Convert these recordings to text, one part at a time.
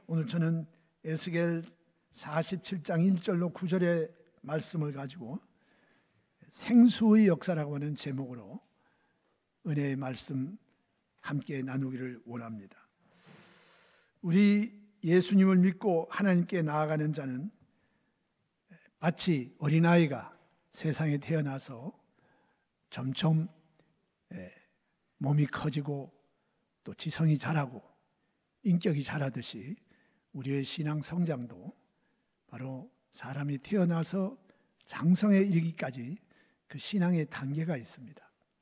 오늘 저는 에스겔 47장 1절로 9절의 말씀을 가지고 생수의 역사라고 하는 제목으로 은혜의 말씀 함께 나누기를 원합니다. 우리 예수님을 믿고 하나님께 나아가는 자는 마치 어린아이가 세상에 태어나서 점점 몸이 커지고 또 지성이 자라고 인격이 자라듯이 우리의 신앙 성장도 바로 사람이 태어나서 장성에 이르기까지 그 신앙의 단계가 있습니다.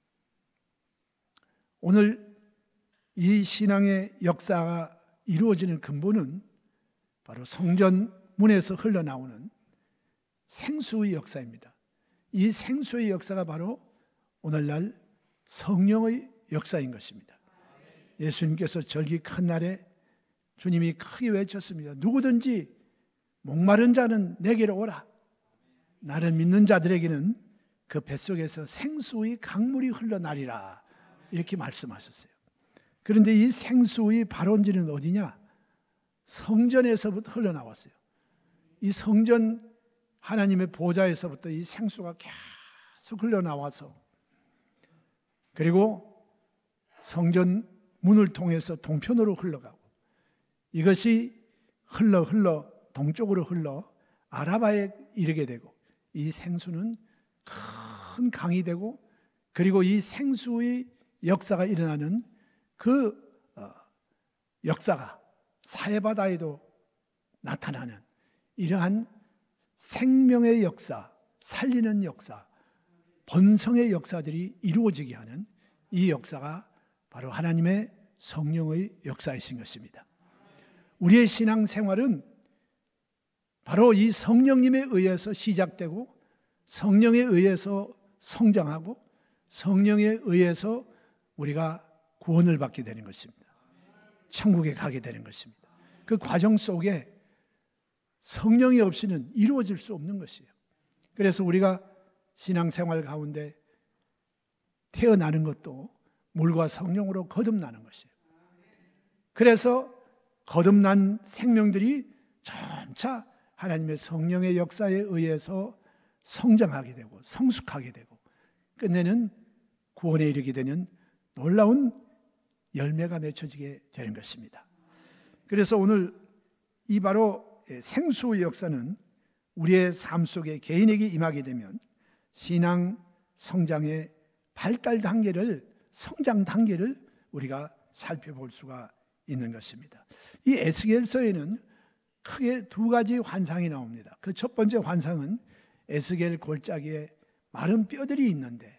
오늘 이 신앙의 역사가 이루어지는 근본은 바로 성전 문에서 흘러나오는 생수의 역사입니다. 이 생수의 역사가 바로 오늘날 성령의 역사인 것입니다. 예수님께서 절기 큰 날에 주님이 크게 외쳤습니다. 누구든지 목마른 자는 내게로 오라. 나를 믿는 자들에게는 그 뱃속에서 생수의 강물이 흘러나리라. 이렇게 말씀하셨어요. 그런데 이 생수의 발원지는 어디냐? 성전에서부터 흘러나왔어요. 이 성전 하나님의 보좌에서부터 이 생수가 계속 흘러나와서 그리고 성전 문을 통해서 동편으로 흘러가고 이것이 흘러 동쪽으로 흘러 아라바에 이르게 되고 이 생수는 큰 강이 되고 그리고 이 생수의 역사가 일어나는 그 역사가 사해바다에도 나타나는 이러한 생명의 역사, 살리는 역사, 번성의 역사들이 이루어지게 하는 이 역사가 바로 하나님의 성령의 역사이신 것입니다. 우리의 신앙생활은 바로 이 성령님에 의해서 시작되고 성령에 의해서 성장하고 성령에 의해서 우리가 구원을 받게 되는 것입니다. 천국에 가게 되는 것입니다. 그 과정 속에 성령이 없이는 이루어질 수 없는 것이에요. 그래서 우리가 신앙생활 가운데 태어나는 것도 물과 성령으로 거듭나는 것이에요. 그래서 거듭난 생명들이 점차 하나님의 성령의 역사에 의해서 성장하게 되고 성숙하게 되고 끝내는 구원에 이르게 되는 놀라운 열매가 맺혀지게 되는 것입니다. 그래서 오늘 이 바로 생수의 역사는 우리의 삶 속에 개인에게 임하게 되면 신앙 성장의 발달 단계를 성장 단계를 우리가 살펴볼 수가 있는 것입니다. 이 에스겔서에는 크게 두 가지 환상이 나옵니다. 그 첫 번째 환상은 에스겔 골짜기에 마른 뼈들이 있는데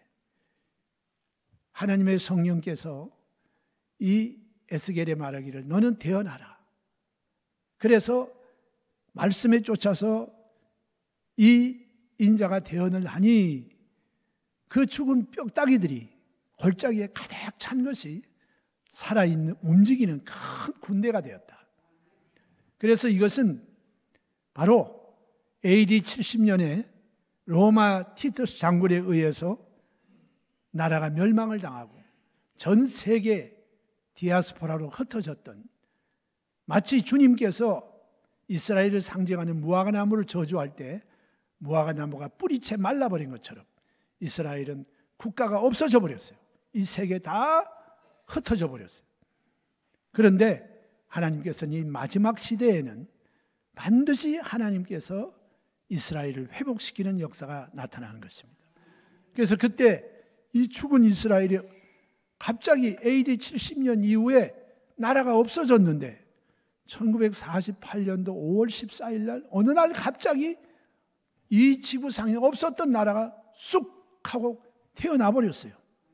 하나님의 성령께서 이 에스겔에 말하기를 너는 태어나라. 그래서 말씀에 쫓아서 이 인자가 태어날 하니 그 죽은 뼈다귀들이 골짜기에 가득 찬 것이 살아있는 움직이는 큰 군대가 되었다. 그래서 이것은 바로 AD 70년에 로마 티투스 장군에 의해서 나라가 멸망을 당하고 전 세계 디아스포라로 흩어졌던 마치 주님께서 이스라엘을 상징하는 무화과 나무를 저주할 때 무화과 나무가 뿌리채 말라버린 것처럼 이스라엘은 국가가 없어져 버렸어요. 이 세계 다 흩어져 버렸어요. 그런데 하나님께서는 이 마지막 시대에는 반드시 하나님께서 이스라엘을 회복시키는 역사가 나타나는 것입니다. 그래서 그때 이 죽은 이스라엘이 갑자기 AD 70년 이후에 나라가 없어졌는데 1948년도 5월 14일 날 어느 날 갑자기 이 지구상에 없었던 나라가 쑥 하고 태어나 버렸어요.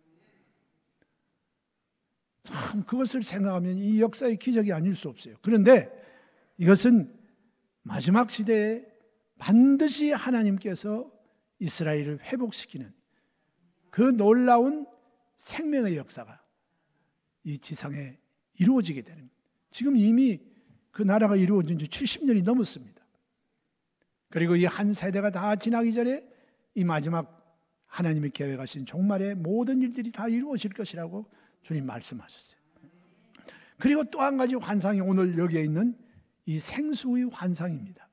참 그것을 생각하면 이 역사의 기적이 아닐 수 없어요. 그런데 이것은 마지막 시대에 반드시 하나님께서 이스라엘을 회복시키는 그 놀라운 생명의 역사가 이 지상에 이루어지게 되는, 지금 이미 그 나라가 이루어진 지 70년이 넘었습니다. 그리고 이 한 세대가 다 지나기 전에 이 마지막 하나님이 계획하신 종말의 모든 일들이 다 이루어질 것이라고 주님 말씀하셨어요. 그리고 또 한 가지 환상이 오늘 여기에 있는 이 생수의 환상입니다.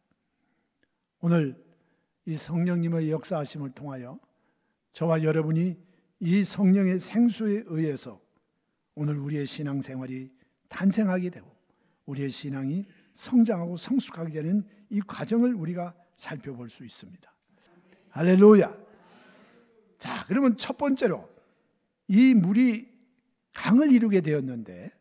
오늘 이 성령님의 역사하심을 통하여 저와 여러분이 이 성령의 생수에 의해서 오늘 우리의 신앙생활이 탄생하게 되고 우리의 신앙이 성장하고 성숙하게 되는 이 과정을 우리가 살펴볼 수 있습니다. 할렐루야. 자, 그러면 첫 번째로 이 물이 강을 이루게 되었는데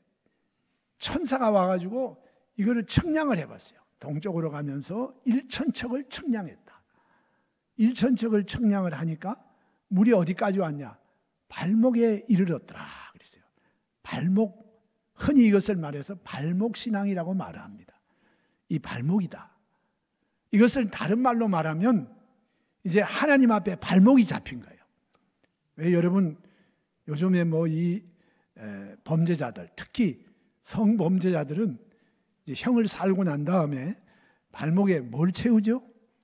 천사가 와가지고 이거를 측량을 해봤어요. 동쪽으로 가면서 1,000척을 측량했다. 1,000척을 측량을 하니까 물이 어디까지 왔냐? 발목에 이르렀더라 그랬어요. 발목, 흔히 이것을 말해서 발목신앙이라고 말을 합니다. 이 발목이다. 이것을 다른 말로 말하면 이제 하나님 앞에 발목이 잡힌 거예요. 왜 여러분 요즘에 뭐 이 범죄자들, 특히 성범죄자들은 이제 형을 살고 난 다음에 발목에 뭘 채우죠?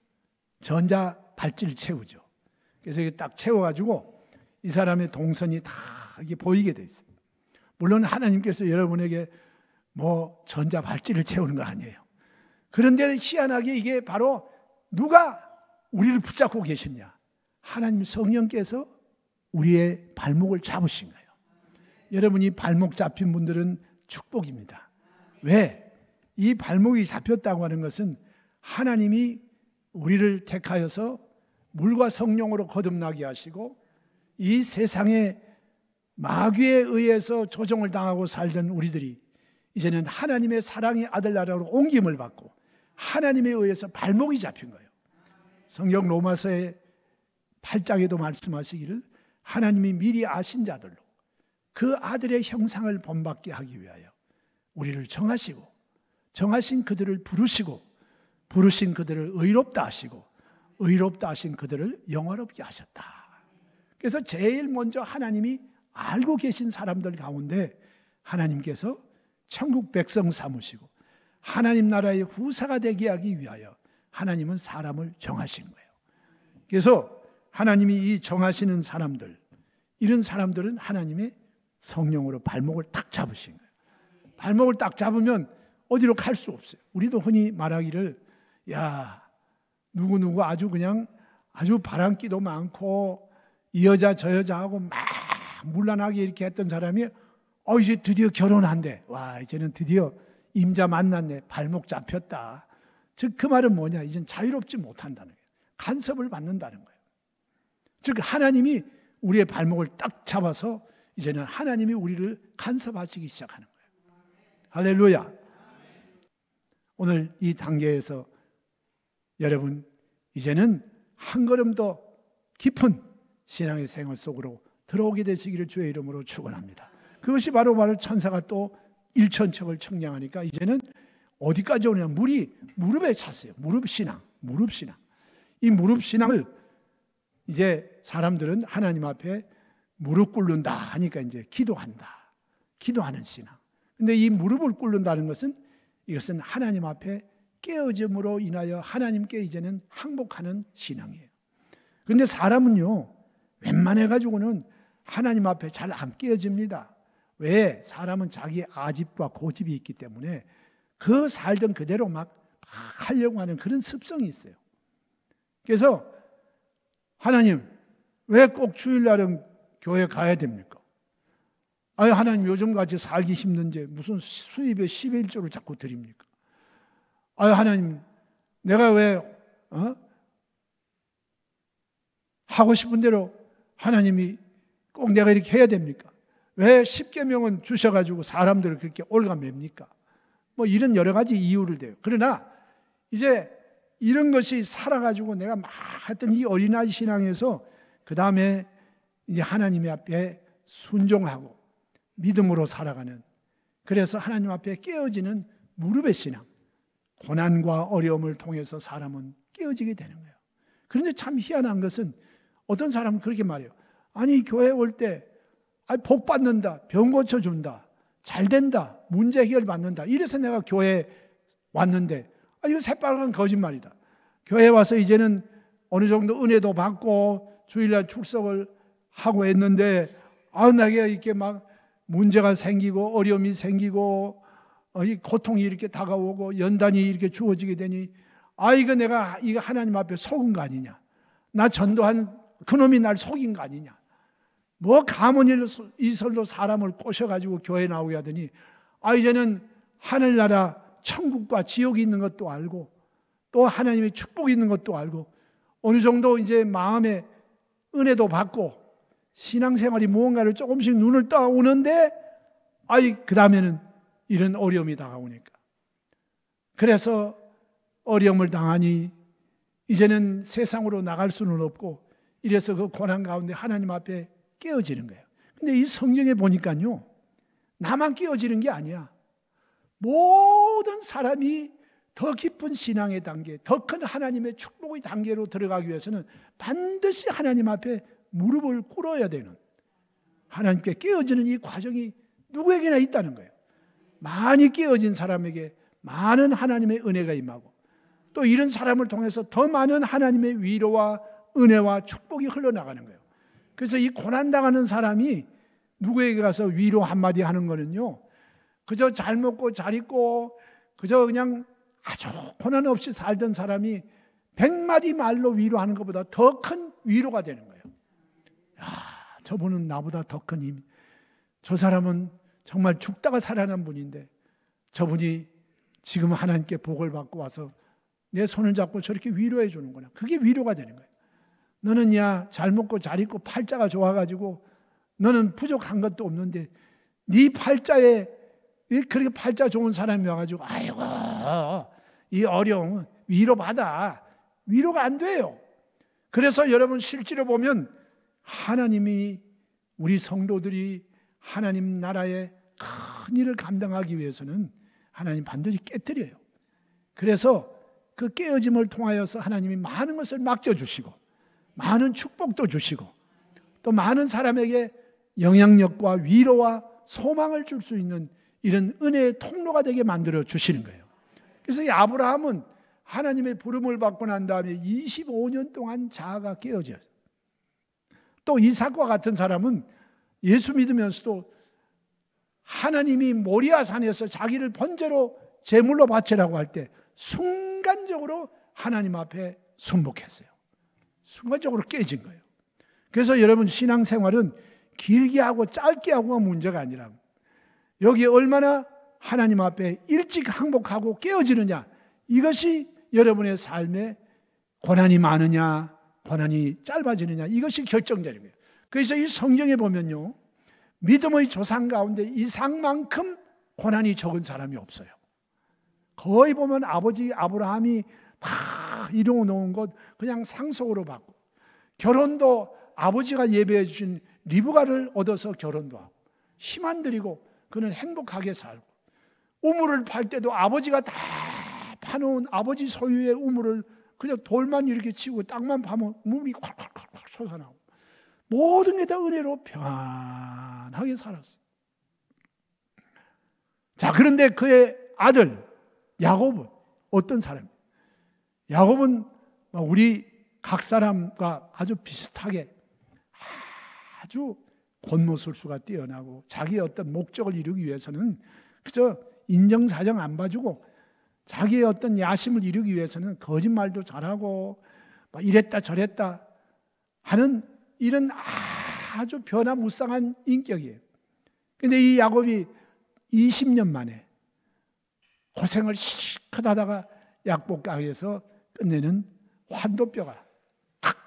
전자 발찌를 채우죠. 그래서 이게 딱 채워가지고 이 사람의 동선이 다 이게 보이게 돼 있어요. 물론 하나님께서 여러분에게 뭐 전자 발찌를 채우는 거 아니에요. 그런데 희한하게 이게 바로 누가 우리를 붙잡고 계시냐? 하나님 성령께서 우리의 발목을 잡으신 거예요. 여러분이 발목 잡힌 분들은 축복입니다. 왜? 이 발목이 잡혔다고 하는 것은 하나님이 우리를 택하여서 물과 성령으로 거듭나게 하시고 이 세상에 마귀에 의해서 조종을 당하고 살던 우리들이 이제는 하나님의 사랑의 아들 나라로 옮김을 받고 하나님에 의해서 발목이 잡힌 거예요. 성경 로마서의 8장에도 말씀하시기를 하나님이 미리 아신 자들로 그 아들의 형상을 본받게 하기 위하여 우리를 정하시고 정하신 그들을 부르시고 부르신 그들을 의롭다 하시고 의롭다 하신 그들을 영화롭게 하셨다. 그래서 제일 먼저 하나님이 알고 계신 사람들 가운데 하나님께서 천국 백성 삼으시고 하나님 나라의 후사가 되게 하기 위하여 하나님은 사람을 정하신 거예요. 그래서 하나님이 이 정하시는 사람들, 이런 사람들은 하나님의 성령으로 발목을 딱 잡으신 거예요. 발목을 딱 잡으면 어디로 갈 수 없어요. 우리도 흔히 말하기를 야, 누구누구 아주 그냥 아주 바람기도 많고 이 여자 저 여자하고 막 물란하게 이렇게 했던 사람이 이제 드디어 결혼한대. 와, 이제는 드디어 임자 만났네. 발목 잡혔다. 즉 그 말은 뭐냐? 이젠 자유롭지 못한다는 거예요. 간섭을 받는다는 거예요. 즉 하나님이 우리의 발목을 딱 잡아서 이제는 하나님이 우리를 간섭하시기 시작하는 거예요. 할렐루야. 오늘 이 단계에서 여러분 이제는 한 걸음 더 깊은 신앙의 생활 속으로 들어오게 되시기를 주의 이름으로 축원합니다. 그것이 바로 천사가 또 1,000척을 측량하니까 이제는 어디까지 오냐? 물이 무릎에 찼어요. 무릎 신앙. 이 무릎 신앙을 이제 사람들은 하나님 앞에 무릎 꿇는다 하니까 이제 기도한다. 기도하는 신앙. 근데 이 무릎을 꿇는다는 것은 이것은 하나님 앞에 깨어짐으로 인하여 하나님께 이제는 항복하는 신앙이에요. 그런데 사람은요, 웬만해가지고는 하나님 앞에 잘 안 깨어집니다. 왜? 사람은 자기 아집과 고집이 있기 때문에 그 살던 그대로 막 하려고 하는 그런 습성이 있어요. 그래서 하나님, 왜 꼭 주일날은 교회 가야 됩니까? 하나님 요즘같이 살기 힘든데 무슨 수입의 10의 1조를 자꾸 드립니까? 하나님, 내가 왜 하고 싶은 대로 하나님이 꼭 내가 이렇게 해야 됩니까? 왜 10계명은 주셔가지고 사람들을 그렇게 올가맵니까? 뭐 이런 여러 가지 이유를 대요. 그러나 이제 이런 것이 살아가지고 내가 막 했던 이 어린아이 신앙에서 그 다음에 이제 하나님 앞에 순종하고 믿음으로 살아가는, 그래서 하나님 앞에 깨어지는 무릎의 신앙, 고난과 어려움을 통해서 사람은 깨어지게 되는 거예요. 그런데 참 희한한 것은 어떤 사람은 그렇게 말해요. 아니 교회 올 때 복 받는다, 병 고쳐준다, 잘 된다, 문제 해결 받는다, 이래서 내가 교회에 왔는데 이거 새빨간 거짓말이다. 교회 와서 이제는 어느 정도 은혜도 받고 주일날 출석을 하고 했는데 내게 이렇게 막 문제가 생기고 어려움이 생기고 이 고통이 이렇게 다가오고 연단이 이렇게 주어지게 되니 이거 하나님 앞에 속은 거 아니냐, 나 전도한 그놈이 날 속인 거 아니냐, 뭐 가문이설로 사람을 꼬셔가지고 교회 나오게 하더니 이제는 하늘나라 천국과 지옥이 있는 것도 알고 또 하나님의 축복이 있는 것도 알고 어느 정도 이제 마음에 은혜도 받고 신앙생활이 무언가를 조금씩 눈을 떠오는데 그 다음에는 이런 어려움이 다가오니까, 그래서 어려움을 당하니 이제는 세상으로 나갈 수는 없고 이래서 그 고난 가운데 하나님 앞에 깨어지는 거예요. 근데 이 성경에 보니까요, 나만 깨어지는 게 아니야. 모든 사람이 더 깊은 신앙의 단계, 더 큰 하나님의 축복의 단계로 들어가기 위해서는 반드시 하나님 앞에 무릎을 꿇어야 되는, 하나님께 깨어지는 이 과정이 누구에게나 있다는 거예요. 많이 깨어진 사람에게 많은 하나님의 은혜가 임하고 또 이런 사람을 통해서 더 많은 하나님의 위로와 은혜와 축복이 흘러나가는 거예요. 그래서 이 고난당하는 사람이 누구에게 가서 위로 한마디 하는 거는요, 그저 잘 먹고 잘 입고 그저 그냥 아주 고난 없이 살던 사람이 100마디 말로 위로하는 것보다 더 큰 위로가 되는 거예요. 저분은 나보다 더 큰 힘, 저 사람은 정말 죽다가 살아난 분인데 저분이 지금 하나님께 복을 받고 와서 내 손을 잡고 저렇게 위로해 주는구나. 그게 위로가 되는 거예요. 너는 잘 먹고 잘 입고 팔자가 좋아가지고 너는 부족한 것도 없는데 네 팔자에 그렇게 팔자 좋은 사람이 와가지고 아이고 이 어려움 위로받아. 위로가 안 돼요. 그래서 여러분 실제로 보면 하나님이 우리 성도들이 하나님 나라의 큰 일을 감당하기 위해서는 하나님 반드시 깨뜨려요. 그래서 그 깨어짐을 통하여서 하나님이 많은 것을 맡겨주시고 많은 축복도 주시고 또 많은 사람에게 영향력과 위로와 소망을 줄 수 있는 이런 은혜의 통로가 되게 만들어 주시는 거예요. 그래서 이 아브라함은 하나님의 부름을 받고 난 다음에 25년 동안 자아가 깨어져요. 또 이삭과 같은 사람은 예수 믿으면서도 하나님이 모리아산에서 자기를 번제로 제물로 바치라고 할 때 순간적으로 하나님 앞에 순복했어요. 순간적으로 깨진 거예요. 그래서 여러분 신앙생활은 길게 하고 짧게 하고가 문제가 아니라 여기 얼마나 하나님 앞에 일찍 항복하고 깨어지느냐, 이것이 여러분의 삶에 고난이 많으냐 고난이 짧아지느냐, 이것이 결정되는 거예요. 그래서 이 성경에 보면요, 믿음의 조상 가운데 이삭만큼 고난이 적은 사람이 없어요. 거의 보면 아버지 아브라함이 다 이루어 놓은 것 그냥 상속으로 받고, 결혼도 아버지가 예배해 주신 리브가를 얻어서 결혼도 하고, 힘 안 들이고 그는 행복하게 살고, 우물을 팔 때도 아버지가 다 파놓은 아버지 소유의 우물을 그냥 돌만 이렇게 치고 땅만 파면 물이 콸콸콸 솟아나고, 모든 게 다 은혜로 편안하게 살았어요. 자, 그런데 그의 아들 야곱은 어떤 사람이에요? 야곱은 우리 각 사람과 아주 비슷하게 아주 권모술수가 뛰어나고 자기의 어떤 목적을 이루기 위해서는 그저 인정사정 안 봐주고 자기의 어떤 야심을 이루기 위해서는 거짓말도 잘하고 막 이랬다 저랬다 하는 이런 아주 변화무쌍한 인격이에요. 그런데 이 야곱이 20년 만에 고생을 실컷 하다가 약복강에서 끝내는 환도뼈가 탁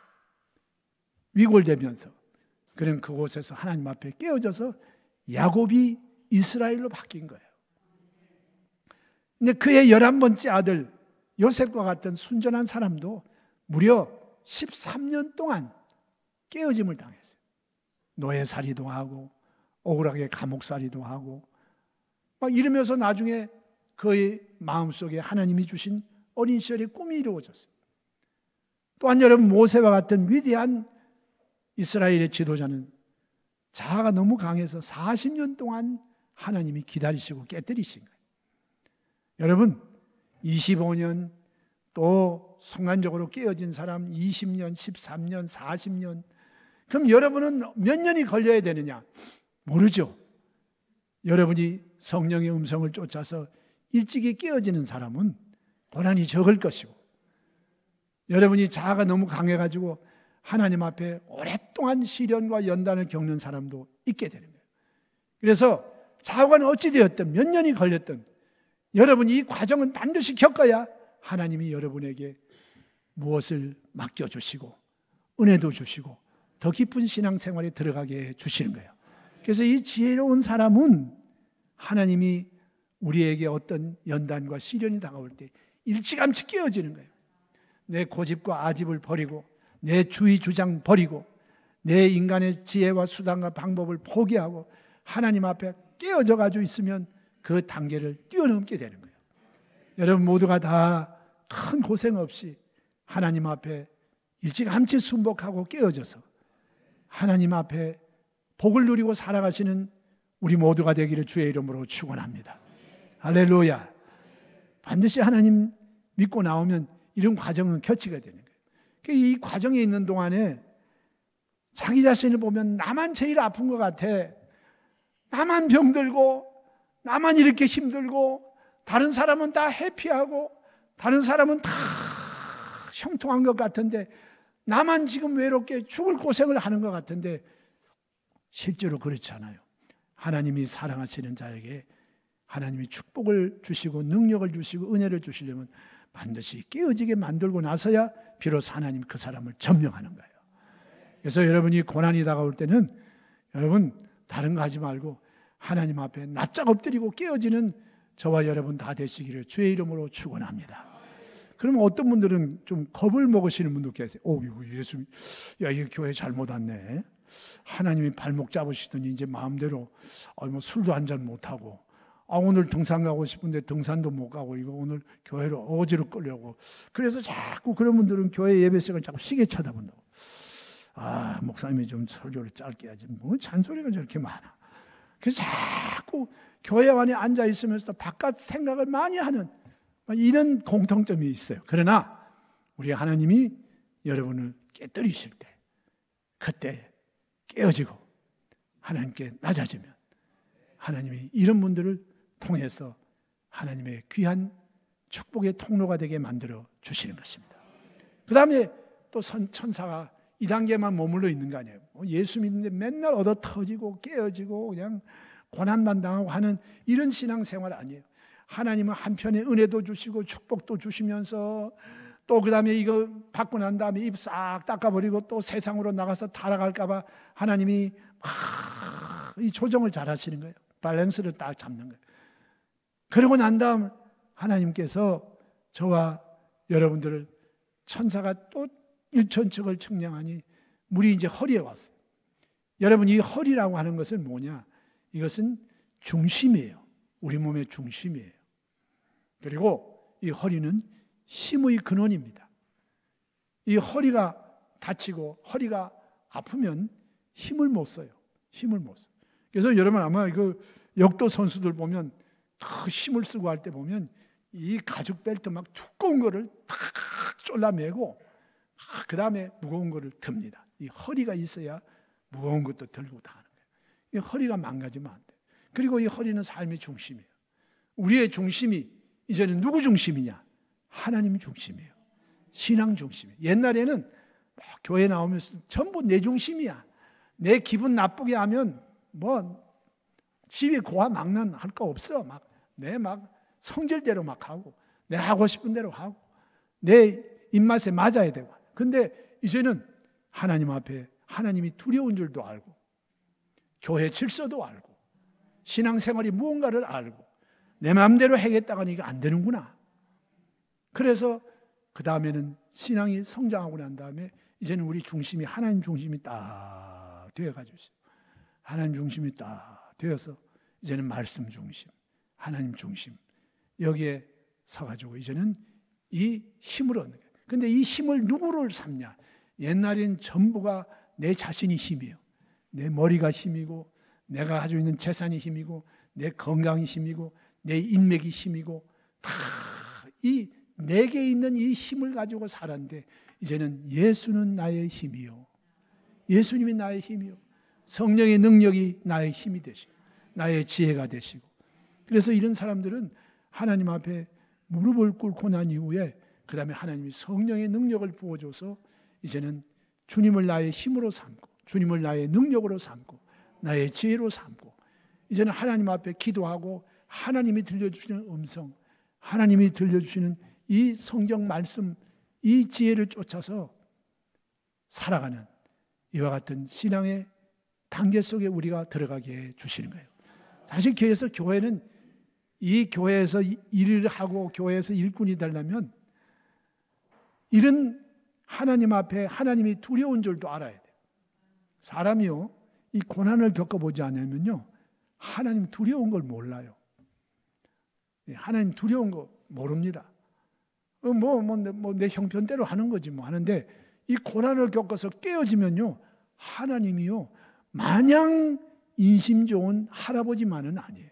위골되면서 그는 그곳에서 하나님 앞에 깨어져서 야곱이 이스라엘로 바뀐 거예요. 근데 그의 11번째 아들 요셉과 같은 순전한 사람도 무려 13년 동안 깨어짐을 당했어요. 노예살이도 하고 억울하게 감옥살이도 하고 막 이러면서 나중에 그의 마음속에 하나님이 주신 어린 시절의 꿈이 이루어졌어요. 또한 여러분, 모세와 같은 위대한 이스라엘의 지도자는 자아가 너무 강해서 40년 동안 하나님이 기다리시고 깨뜨리신 거예요. 여러분, 25년 또 순간적으로 깨어진 사람 20년, 13년, 40년, 그럼 여러분은 몇 년이 걸려야 되느냐? 모르죠. 여러분이 성령의 음성을 쫓아서 일찍이 깨어지는 사람은 고난이 적을 것이고, 여러분이 자아가 너무 강해가지고 하나님 앞에 오랫동안 시련과 연단을 겪는 사람도 있게 되는 거예요. 그래서 자아가 어찌되었든 몇 년이 걸렸든 여러분이 이 과정은 반드시 겪어야 하나님이 여러분에게 무엇을 맡겨주시고 은혜도 주시고 더 깊은 신앙생활에 들어가게 해주시는 거예요. 그래서 이 지혜로운 사람은 하나님이 우리에게 어떤 연단과 시련이 다가올 때 일찌감치 깨어지는 거예요. 내 고집과 아집을 버리고 내 주의 주장 버리고 내 인간의 지혜와 수단과 방법을 포기하고 하나님 앞에 깨어져 가지고 있으면 그 단계를 뛰어넘게 되는 거예요. 여러분 모두가 다 큰 고생 없이 하나님 앞에 일찌감치 순복하고 깨어져서 하나님 앞에 복을 누리고 살아가시는 우리 모두가 되기를 주의 이름으로 축원합니다. 할렐루야. 반드시 하나님 믿고 나오면 이런 과정은 겨치게 되는 거예요. 이 과정에 있는 동안에 자기 자신을 보면 나만 제일 아픈 것 같아. 나만 병들고 나만 이렇게 힘들고 다른 사람은 다 해피하고 다른 사람은 다 형통한 것 같은데 나만 지금 외롭게 죽을 고생을 하는 것 같은데 실제로 그렇지 않아요. 하나님이 사랑하시는 자에게 하나님이 축복을 주시고 능력을 주시고 은혜를 주시려면 반드시 깨어지게 만들고 나서야 비로소 하나님 그 사람을 점령하는 거예요. 그래서 여러분이 고난이 다가올 때는 여러분 다른 거 하지 말고 하나님 앞에 납작 엎드리고 깨어지는 저와 여러분 다 되시기를 주의 이름으로 축원합니다. 그러면 어떤 분들은 좀 겁을 먹으시는 분도 계세요. 이거 예수, 야, 이 교회 잘못 왔네. 하나님이 발목 잡으시더니 이제 마음대로 뭐 술도 한잔 못 하고, 오늘 등산 가고 싶은데 등산도 못 가고, 이거 오늘 교회로 어디로 끌려고. 그래서 자꾸 그런 분들은 교회 예배 시간 자꾸 시계 쳐다본다고. 목사님이 좀 설교를 짧게 하지. 뭐 잔소리가 저렇게 많아. 그래서 자꾸 교회 안에 앉아 있으면서 바깥 생각을 많이 하는 이런 공통점이 있어요. 그러나 우리 하나님이 여러분을 깨뜨리실 때 그때 깨어지고 하나님께 낮아지면 하나님이 이런 분들을 통해서 하나님의 귀한 축복의 통로가 되게 만들어 주시는 것입니다. 그 다음에 또 천사가 이 단계만 머물러 있는 거 아니에요. 예수 믿는데 맨날 얻어 터지고 깨어지고 그냥 고난만 당하고 하는 이런 신앙생활 아니에요. 하나님은 한편에 은혜도 주시고 축복도 주시면서 또 그 다음에 이거 받고 난 다음에 입 싹 닦아버리고 또 세상으로 나가서 타락할까 봐 하나님이 이 조정을 잘 하시는 거예요. 밸런스를 딱 잡는 거예요. 그러고 난 다음 하나님께서 저와 여러분들을 천사가 또 일천척을 측량하니 물이 이제 허리에 왔어요. 여러분 이 허리라고 하는 것은 뭐냐? 이것은 중심이에요. 우리 몸의 중심이에요. 그리고 이 허리는 힘의 근원입니다. 이 허리가 다치고 허리가 아프면 힘을 못 써요. 힘을 못 써요. 그래서 여러분 아마 그 역도 선수들 보면 그 힘을 쓰고 할 때 보면 이 가죽 벨트 막 두꺼운 거를 탁 졸라매고 그 다음에 무거운 거를 듭니다. 이 허리가 있어야 무거운 것도 들고 다 하는 거예요. 이 허리가 망가지면 안 돼요. 그리고 이 허리는 삶의 중심이에요. 우리의 중심이 이제는 누구 중심이냐? 하나님 중심이에요. 신앙 중심이에요. 옛날에는 교회 나오면서 전부 내 중심이야. 내 기분 나쁘게 하면 집에 고아 막는 할 거 없어. 내 성질대로 막 하고 내 하고 싶은 대로 하고 내 입맛에 맞아야 되고. 근데 이제는 하나님 앞에 하나님이 두려운 줄도 알고 교회 질서도 알고 신앙생활이 무언가를 알고 내 마음대로 하겠다고 하니까 안 되는구나. 그래서 그 다음에는 신앙이 성장하고 난 다음에 이제는 우리 중심이 하나님 중심이 딱 되어가지고 있어요. 하나님 중심이 딱 되어서 이제는 말씀 중심, 하나님 중심 여기에 서가지고 이제는 이 힘을 얻는 거예요. 근데 이 힘을 누구를 삼냐? 옛날엔 전부가 내 자신이 힘이에요. 내 머리가 힘이고 내가 가지고 있는 재산이 힘이고 내 건강이 힘이고 내 인맥이 힘이고 다 이 내게 있는 이 힘을 가지고 살았는데 이제는 예수는 나의 힘이요. 예수님이 나의 힘이요. 성령의 능력이 나의 힘이 되시고 나의 지혜가 되시고. 그래서 이런 사람들은 하나님 앞에 무릎을 꿇고 난 이후에 그 다음에 하나님이 성령의 능력을 부어줘서 이제는 주님을 나의 힘으로 삼고 주님을 나의 능력으로 삼고 나의 지혜로 삼고 이제는 하나님 앞에 기도하고 하나님이 들려주시는 음성, 하나님이 들려주시는 이 성경 말씀, 이 지혜를 쫓아서 살아가는 이와 같은 신앙의 단계 속에 우리가 들어가게 해 주시는 거예요. 사실 교회는 이 교회에서 일을 하고 교회에서 일꾼이 되려면 이런 하나님 앞에 하나님이 두려운 줄도 알아야 돼요. 사람이요, 이 고난을 겪어보지 않으면요, 하나님 두려운 걸 몰라요. 하나님 두려운 거 모릅니다. 내 형편대로 하는 거지 뭐 하는데 이 고난을 겪어서 깨어지면요, 하나님이요, 마냥 인심 좋은 할아버지만은 아니에요.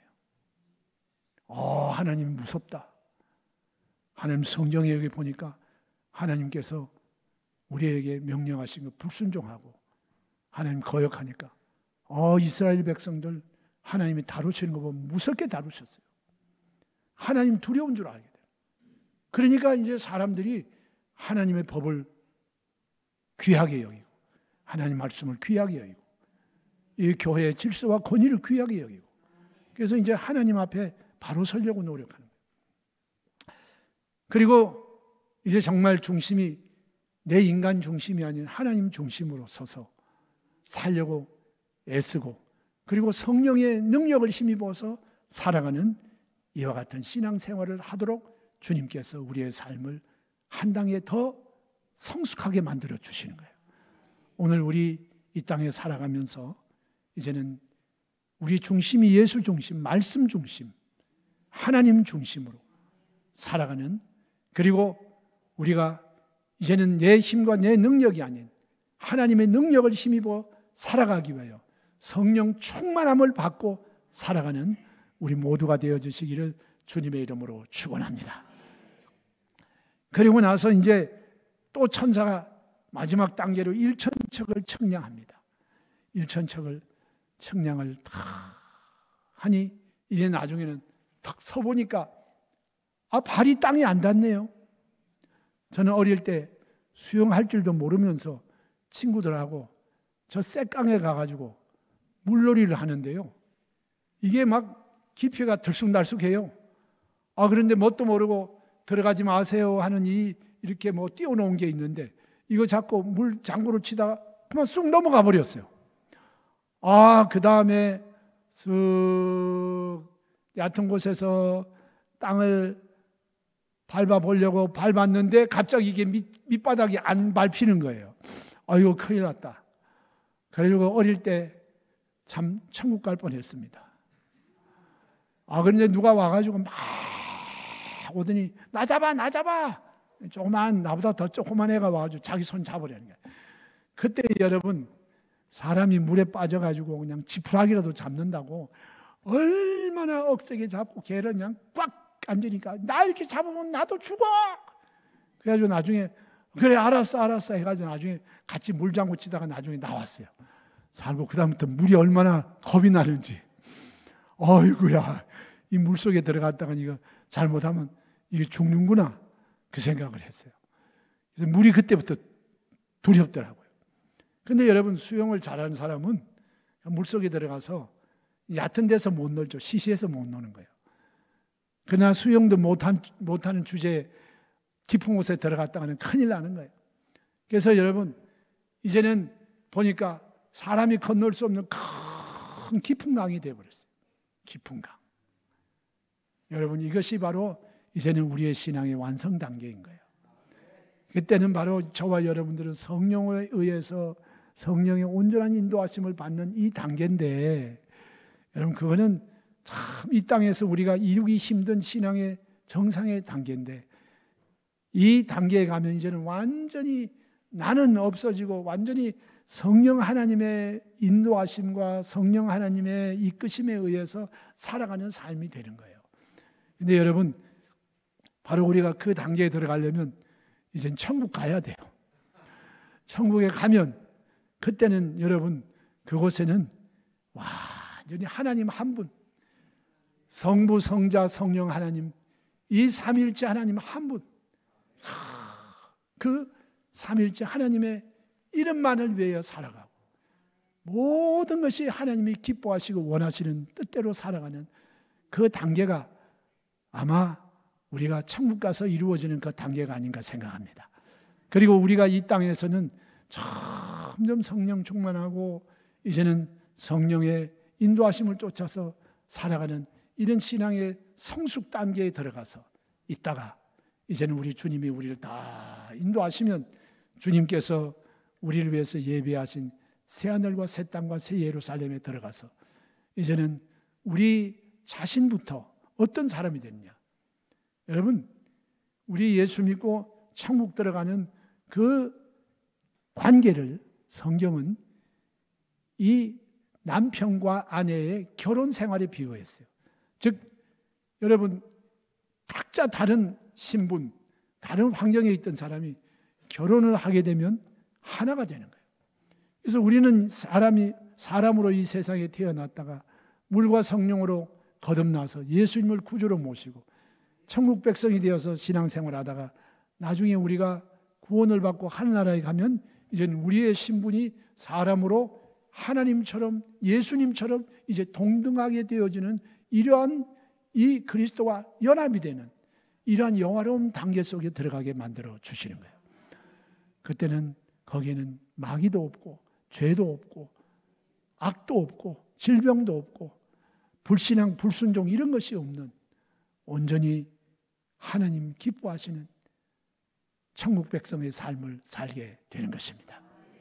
하나님 무섭다. 하나님 성경에 여기 보니까 하나님께서 우리에게 명령하신 거 불순종하고 하나님 거역하니까 이스라엘 백성들 하나님이 다루시는 거 보면 무섭게 다루셨어요. 하나님 두려운 줄 알게 돼요. 그러니까 이제 사람들이 하나님의 법을 귀하게 여기고 하나님 말씀을 귀하게 여기고 이 교회의 질서와 권위를 귀하게 여기고 그래서 이제 하나님 앞에 바로 서려고 노력하는 거예요. 그리고 이제 정말 중심이 내 인간 중심이 아닌 하나님 중심으로 서서 살려고 애쓰고 그리고 성령의 능력을 힘입어서 살아가는 이와 같은 신앙생활을 하도록 주님께서 우리의 삶을 한 단계 더 성숙하게 만들어 주시는 거예요. 오늘 우리 이 땅에 살아가면서 이제는 우리 중심이 예수 중심, 말씀 중심, 하나님 중심으로 살아가는 그리고 우리가 이제는 내 힘과 내 능력이 아닌 하나님의 능력을 힘입어 살아가기 위하여 성령 충만함을 받고 살아가는 우리 모두가 되어 주시기를 주님의 이름으로 축원합니다. 그리고 나서 이제 또 천사가 마지막 단계로 일천척을 청량합니다. 일천척을 청량을 다 하니 이제 나중에는 탁 서보니까 발이 땅에 안 닿네요. 저는 어릴 때 수영할 줄도 모르면서 친구들하고 저 쇳강에 가가지고 물놀이를 하는데요. 이게 막 깊이가 들쑥날쑥해요. 그런데 뭣도 모르고 들어가지 마세요 하는 이렇게 뭐 띄워놓은 게 있는데 이거 자꾸 물 장구로 치다가 그만 쑥 넘어가 버렸어요. 그 다음에 쓱 얕은 곳에서 땅을 밟아보려고 밟았는데 갑자기 이게 밑바닥이 안 밟히는 거예요. 이거 큰일 났다. 그래가지고 어릴 때 참 천국 갈 뻔했습니다. 그런데 누가 와가지고 막 오더니 나 잡아 조그만 나보다 더 조그만 애가 와가지고 자기 손 잡으려는 거예요. 그때 여러분 사람이 물에 빠져가지고 그냥 지푸라기라도 잡는다고 얼마나 억세게 잡고 걔를 그냥 꽉 앉으니까 나 이렇게 잡으면 나도 죽어. 그래가지고 나중에 그래 알았어 해가지고 나중에 같이 물장구 치다가 나중에 나왔어요. 살고 그 다음부터 물이 얼마나 겁이 나는지 어이구야 이 물속에 들어갔다가 이거 잘못하면 이게 죽는구나 그 생각을 했어요. 그래서 물이 그때부터 두렵더라고요. 근데 여러분 수영을 잘하는 사람은 물속에 들어가서 얕은 데서 못 놀죠. 시시해서 못 노는 거예요. 그러나 수영도 못하는 주제에 깊은 곳에 들어갔다가는 큰일 나는 거예요. 그래서 여러분 이제는 보니까 사람이 건널 수 없는 큰 깊은 강이 되어버렸어요. 깊은 강. 여러분 이것이 바로 이제는 우리의 신앙의 완성 단계인 거예요. 그때는 바로 저와 여러분들은 성령에 의해서 성령의 온전한 인도하심을 받는 이 단계인데 여러분 그거는 참 이 땅에서 우리가 이루기 힘든 신앙의 정상의 단계인데 이 단계에 가면 이제는 완전히 나는 없어지고 완전히 성령 하나님의 인도하심과 성령 하나님의 이끄심에 의해서 살아가는 삶이 되는 거예요. 근데 여러분 바로 우리가 그 단계에 들어가려면 이젠 천국 가야 돼요. 천국에 가면 그때는 여러분 그곳에는 완전히 하나님 한 분 성부, 성자, 성령 하나님, 이 삼위일체 하나님 한 분, 그 삼위일체 하나님의 이름만을 위하여 살아가고 모든 것이 하나님이 기뻐하시고 원하시는 뜻대로 살아가는 그 단계가 아마 우리가 천국 가서 이루어지는 그 단계가 아닌가 생각합니다. 그리고 우리가 이 땅에서는 점점 성령 충만하고 이제는 성령의 인도하심을 쫓아서 살아가는 이런 신앙의 성숙 단계에 들어가서 있다가 이제는 우리 주님이 우리를 다 인도하시면 주님께서 우리를 위해서 예비하신 새하늘과 새 땅과 새 예루살렘에 들어가서 이제는 우리 자신부터 어떤 사람이 되느냐. 여러분, 우리 예수 믿고 천국 들어가는 그 관계를 성경은 이 남편과 아내의 결혼 생활에 비유했어요. 즉, 여러분, 각자 다른 신분, 다른 환경에 있던 사람이 결혼을 하게 되면 하나가 되는 거예요. 그래서 우리는 사람으로 이 세상에 태어났다가 물과 성령으로 거듭나서 예수님을 구주로 모시고 천국 백성이 되어서 신앙생활하다가 나중에 우리가 구원을 받고 하늘나라에 가면 이제는 우리의 신분이 사람으로 하나님처럼 예수님처럼 이제 동등하게 되어지는 이러한 이 그리스도와 연합이 되는 이러한 영화로운 단계 속에 들어가게 만들어 주시는 거예요. 그때는 거기에는 마귀도 없고 죄도 없고 악도 없고 질병도 없고 불신앙, 불순종 이런 것이 없는 온전히 하나님 기뻐하시는 천국 백성의 삶을 살게 되는 것입니다.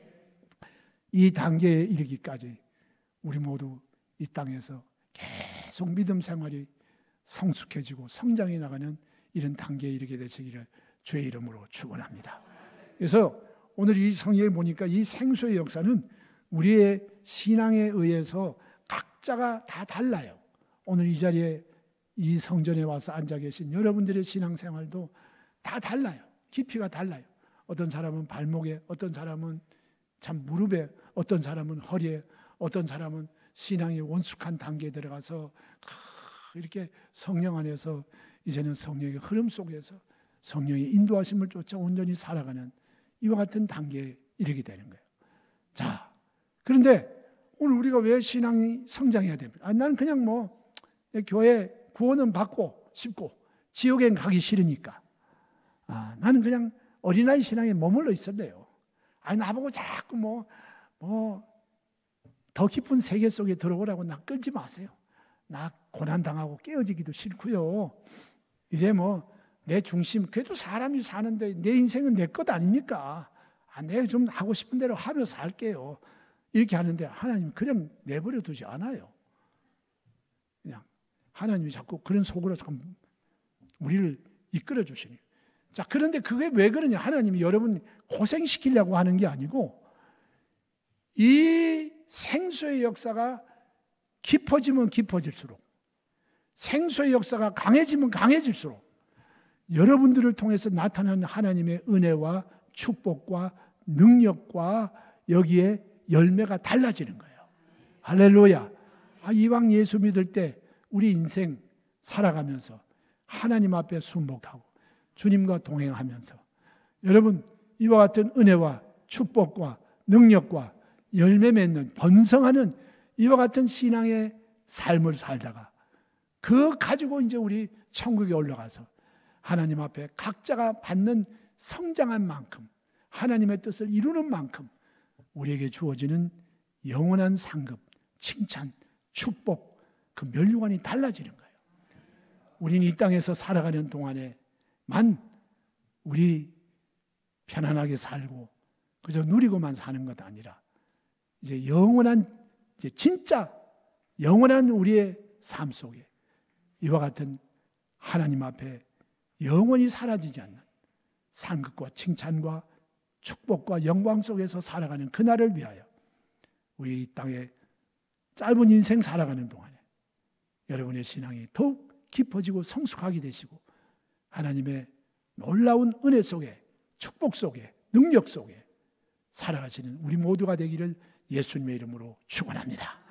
이 단계에 이르기까지 우리 모두 이 땅에서 계속 믿음 생활이 성숙해지고 성장해 나가는 이런 단계에 이르게 되시기를 주의 이름으로 축원합니다. 그래서 오늘 이 성경에 보니까 이 생수의 역사는 우리의 신앙에 의해서 각자가 다 달라요. 오늘 이 자리에 이 성전에 와서 앉아 계신 여러분들의 신앙생활도 다 달라요. 깊이가 달라요. 어떤 사람은 발목에, 어떤 사람은 참 무릎에, 어떤 사람은 허리에, 어떤 사람은 신앙의 원숙한 단계에 들어가서 이렇게 성령 안에서 이제는 성령의 흐름 속에서 성령의 인도하심을 쫓아 온전히 살아가는 이와 같은 단계에 이르게 되는 거예요. 자, 그런데 오늘 우리가 왜 신앙이 성장해야 됩니까? 나는 그냥 뭐 교회 구원은 받고 싶고 지옥엔 가기 싫으니까 나는 그냥 어린아이 신앙에 머물러 있을래요. 나보고 자꾸 더 깊은 세계 속에 들어오라고 나 끌지 마세요. 나 고난당하고 깨어지기도 싫고요. 이제 내 중심, 그래도 사람이 사는데 내 인생은 내 것 아닙니까? 내가 좀 하고 싶은 대로 하며 살게요. 이렇게 하는데 하나님 그냥 내버려 두지 않아요. 그냥 하나님이 자꾸 그런 속으로 자꾸 우리를 이끌어 주시니. 자, 그런데 그게 왜 그러냐? 하나님이 여러분 고생시키려고 하는 게 아니고 이 생수의 역사가 깊어지면 깊어질수록 생수의 역사가 강해지면 강해질수록 여러분들을 통해서 나타나는 하나님의 은혜와 축복과 능력과 여기에 열매가 달라지는 거예요. 할렐루야. 이왕 예수 믿을 때 우리 인생 살아가면서 하나님 앞에 순복하고 주님과 동행하면서 여러분 이와 같은 은혜와 축복과 능력과 열매 맺는 번성하는 이와 같은 신앙의 삶을 살다가 그거 가지고 이제 우리 천국에 올라가서 하나님 앞에 각자가 받는 성장한 만큼 하나님의 뜻을 이루는 만큼 우리에게 주어지는 영원한 상급, 칭찬, 축복, 그 면류관이 달라지는 거예요. 우리는 이 땅에서 살아가는 동안에만 우리 편안하게 살고 그저 누리고만 사는 것 아니라 이제 영원한, 이제 진짜 영원한 우리의 삶 속에 이와 같은 하나님 앞에 영원히 사라지지 않는 상급과 칭찬과 축복과 영광 속에서 살아가는 그날을 위하여 우리 이 땅에 짧은 인생 살아가는 동안에 여러분의 신앙이 더욱 깊어지고 성숙하게 되시고 하나님의 놀라운 은혜 속에 축복 속에 능력 속에 살아가시는 우리 모두가 되기를 예수님의 이름으로 축원합니다.